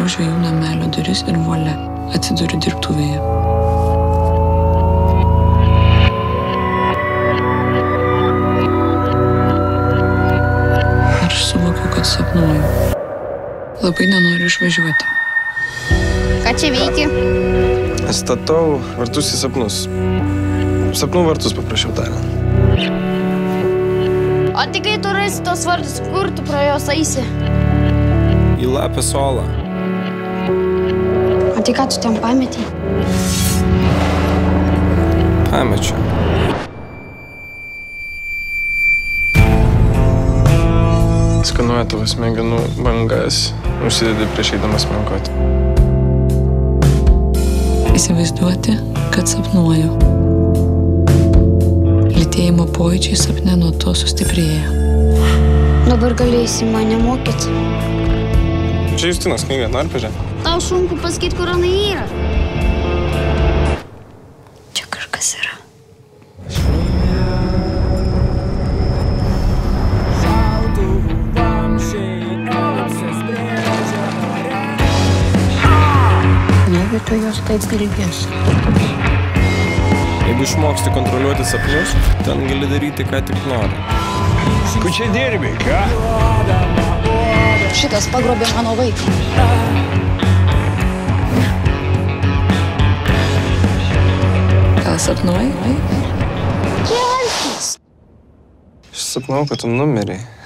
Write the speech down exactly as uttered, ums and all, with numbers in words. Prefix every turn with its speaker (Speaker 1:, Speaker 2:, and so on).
Speaker 1: praudžiu jų namelio duris ir volia, atsiduriu dirbtuvėje. Ir aš suvokiu, kad sapnuoju. Labai nenoriu išvažiuoti.
Speaker 2: Ką čia veiki?
Speaker 3: Statau vartus į sapnus. Sapnų vartus, paprašiau tariant.
Speaker 2: O tai kai tu rasi tos vartus, kur tu pro jos eisi?
Speaker 3: Į lapę solą.
Speaker 2: O tai ką tu ten pametei?
Speaker 3: Pamečiau. Skanuoja tavo smegenų bangas, užsidedi prieš eidamas miegoti.
Speaker 1: Įsivaizduoti, kad sapnuoju. Lytėjimo pojūčiai sapne nuo to sustiprėja.
Speaker 2: Dabar galėsi mane mokyti.
Speaker 3: Čia Justinos knyga, nori pažiūrėti?
Speaker 2: Tau sunku pasakyti, kur jinai yra. Čia kažkas yra. Negi tu jos taip ilgės.
Speaker 3: Jeigu išmoksti kontroliuoti sapnus, ten gali daryti, ką tik nori.
Speaker 4: Ku čia dirbi, ką?
Speaker 2: Šitas pagrobė mano vaiką.
Speaker 1: Gal sapnuoji?
Speaker 2: Kelkis!
Speaker 3: Aš sapnau, kad tu numirei.